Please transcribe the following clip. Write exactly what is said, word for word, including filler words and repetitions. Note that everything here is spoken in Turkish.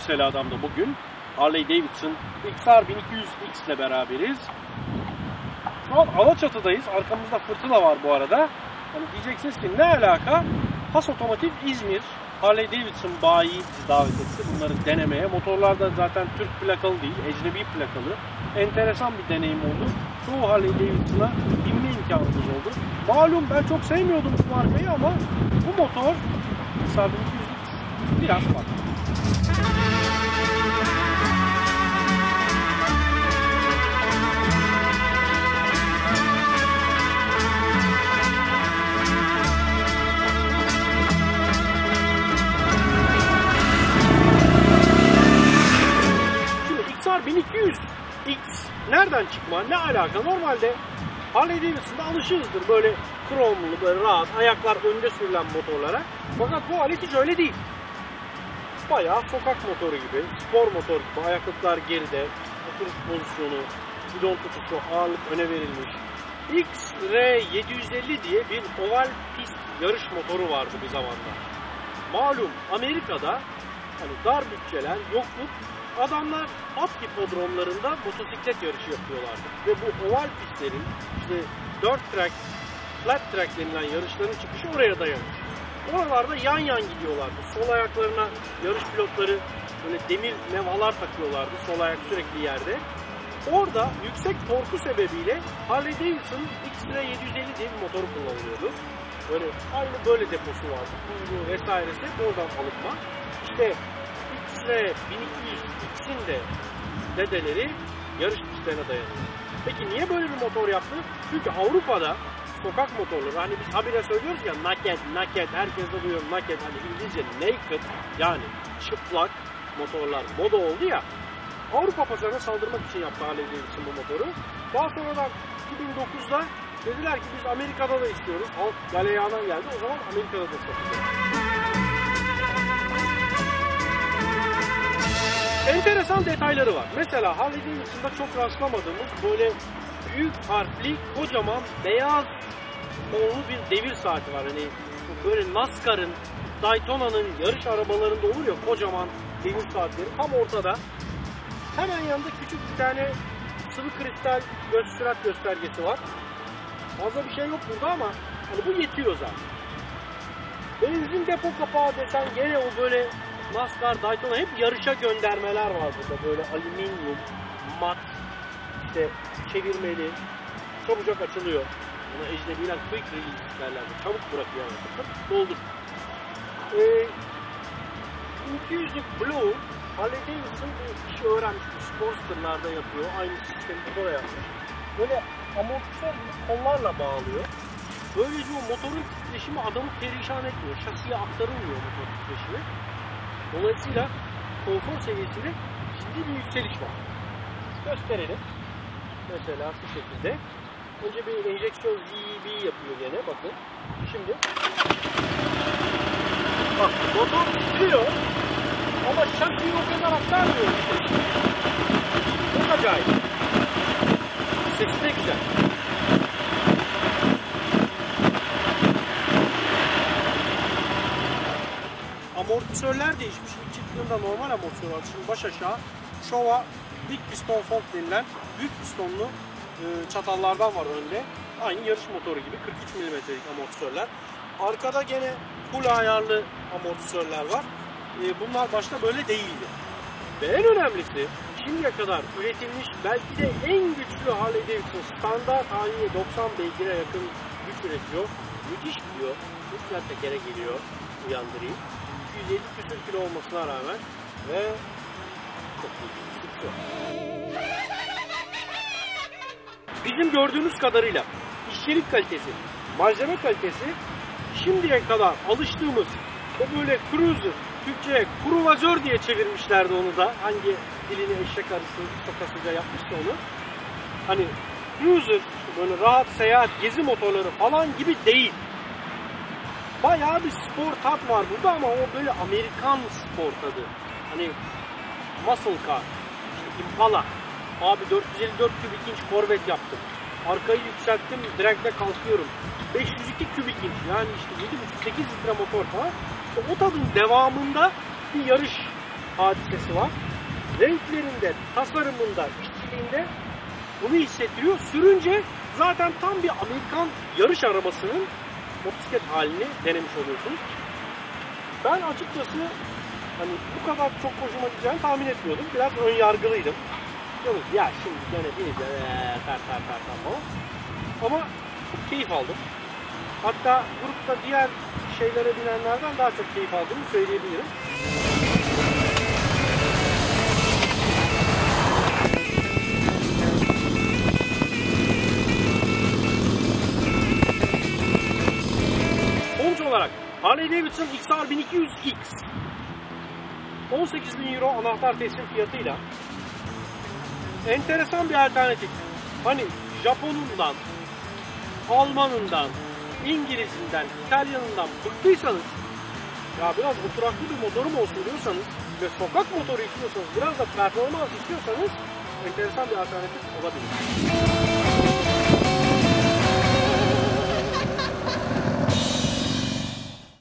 mesela adamda bugün. Harley Davidson X R bin iki yüz X ile beraberiz. Şu an Alaçatı'dayız. Arkamızda fırtına var bu arada. Hani diyeceksiniz ki ne alaka? Has Otomotiv İzmir Harley Davidson bayi bizi davet etti bunları denemeye. Motorlar da zaten Türk plakalı değil, ecnebi plakalı. Enteresan bir deneyim oldu. Çoğu Harley Davidson'a binme imkanımız oldu. Malum ben çok sevmiyordum bu markayı ama bu motor X R bin iki yüz X biraz farklı. bin iki yüz X nereden çıkma, ne alaka? Normalde Harley Davidson'da alışığızdır böyle kromlu, böyle rahat, ayaklar önde sürülen motorlara. Fakat bu alet hiç öyle değil. Bayağı sokak motoru gibi, spor motor gibi, ayaklıklar geride, oturuş pozisyonu, gidon tutuşu, ağırlık öne verilmiş. X R yedi yüz elli diye bir oval pist yarış motoru vardı bir zamanlar. Malum Amerika'da hani dar bütçeler, yokluk, adamlar at hipodromlarında motosiklet yarışı yapıyorlardı. Ve bu oval pistlerin, işte dört track, flat track denilen yarışların çıkışı oraya dayanmış. Oralarda yan yan gidiyorlardı. Sol ayaklarına yarış pilotları böyle demir levhalar takıyorlardı. Sol ayak sürekli yerde. Orada yüksek torku sebebiyle Harley Davidson X R yedi yüz elli diye bir motoru kullanılıyordu. Böyle aynı böyle deposu vardı. Kuyruğu vesairesi oradan alınma. İşte X R bin iki yüz X'in de dedeleri yarış pistlerine dayanıyor. Peki niye böyle bir motor yaptı? Çünkü Avrupa'da sokak motorları, hani biz habire söylüyoruz ya naked, naked, herkes de duyuyor naked, hani İngilizce naked, yani çıplak motorlar moda oldu ya. Avrupa pazarına saldırmak için yaptı Harley Davidson bu motoru. Daha sonradan iki bin dokuzda dediler ki biz Amerika'da da istiyoruz. Halk galeyana geldi, o zaman Amerika'da da satacağız. Enteresan detayları var. Mesela Harley Davidson'da çok rastlamadığımız böyle büyük harfli, kocaman, beyaz kollu bir devir saati var. Hani böyle NASCAR'ın, Daytona'nın yarış arabalarında olur ya kocaman devir saatleri tam ortada. Hemen yanında küçük bir tane sıvı kristal göz sürat göstergesi var. Fazla bir şey yok burada ama hani bu yetiyor zaten. Benzin depo kapağı desen gene o böyle NASCAR, Daytona hep yarışa göndermeler var burada. Böyle alüminyum, mat, işte çevirmeli, çabucak açılıyor. Buna ecnebiler quick release derler. Çabuk bırakıyor yani. Doldur. Ee, iki yüzlük Blue, Harley Davidson bir işi öğrenmiş. Bu Sportster'larda yapıyor. Aynı sistemi burada yapmış. Böyle amortisör kollarla bağlıyor. Böylece o motorun titreşimi adamı perişan etmiyor. Şasiye aktarılmıyor motor titreşimi. Dolayısıyla konfor seviyesinde ciddi bir yükseliş var. Gösterelim. Mesela şu şekilde. Önce bir enjeksiyon Z E B yapıyor gene. Bakın. Şimdi. Bak motor titriyor. Ama şasiyi o kadar aktarmıyor. Çok acayip. Sesi de güzel. Amortisörler değişmiş. İlk çıktığında normal amortisör var. Şimdi baş aşağı Showa Big Piston Fork denilen büyük pistonlu e, çatallardan var önde. Aynı yarış motoru gibi kırk üç milimetrelik amortisörler. Arkada gene full ayarlı amortisörler var. E, bunlar başta böyle değildi. Ve en önemlisi şimdiye kadar üretilmiş belki de en güçlü Harley Davidson standart haliyle doksan beygire yakın güç üretiyor. Müthiş gidiyor. Lütfen tekere geliyor. Uyandırayım. iki yüz yedi küsur kilo olmasına rağmen ve çok iyi. Bizim gördüğümüz kadarıyla işçilik kalitesi, malzeme kalitesi şimdiye kadar alıştığımız o böyle cruiser, Türkçe'ye kruvazör diye çevirmişlerdi onu da. Hangi dilini eşek arısı sokasıca yapmışsa onu. Hani cruiser, böyle rahat seyahat, gezi motorları falan gibi değil. Bayağı bir spor tat var burada ama o böyle Amerikan spor tadı. Hani muscle car, işte Impala. Abi dört yüz elli dört kübik inç Corvette yaptım. Arkayı yükselttim, direkte kalkıyorum. beş yüz iki kübik inç, yani işte yedi buçuk sekiz litre motor falan. İşte o tadın devamında bir yarış hadisesi var. Renklerinde, tasarımında, işçiliğinde bunu hissettiriyor. Sürünce zaten tam bir Amerikan yarış arabasının motosiklet halini denemiş oluyorsunuz. Ben açıkçası hani bu kadar çok hoşuma gideceğini tahmin etmiyordum. Biraz ön yargılıydım. Diyorum ya şimdi gene bineceğim ter ter ter ter falan. Ama çok keyif aldım. Hatta grupta diğer şeylere binenlerden daha çok keyif aldığımı söyleyebilirim. Sonuç olarak Harley Davidson X R bin iki yüz X on sekiz bin euro anahtar teslim fiyatıyla enteresan bir alternatif. Hani Japonundan, Almanından, İngilizinden, İtalyanından bıktıysanız, ya biraz oturaklı bir motorum olsun diyorsanız ve sokak motoru istiyorsanız, biraz da performans istiyorsanız enteresan bir alternatif olabilir.